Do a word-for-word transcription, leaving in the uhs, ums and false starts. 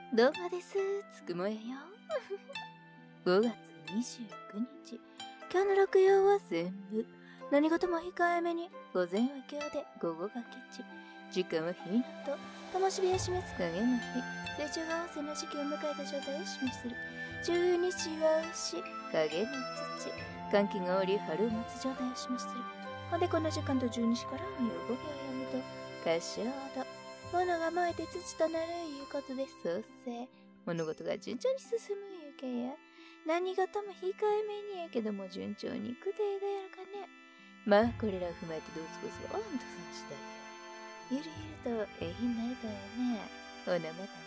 どうもです。つくもやよ。ごがつにじゅうくにち。今日の六曜は全部。何事も控えめに。午前は今日で午後が吉。時間は日のと。灯火や示す影の日。水中が旺盛な時期を迎えた状態を示する。十二支は牛。影の土。寒気がおり春を待つ状態を示する。ほんでこの時間と十二支からごびょうやむと。歌唱と。物が燃えて土となるいうことで創生。物事が順調に進むゆけや。何事も控えめにやけども順調にいく程度やるかね。まあこれらを踏まえてどうすこそあんたさん次第や。ゆるゆるとええ日になるとやね。ほなまたね。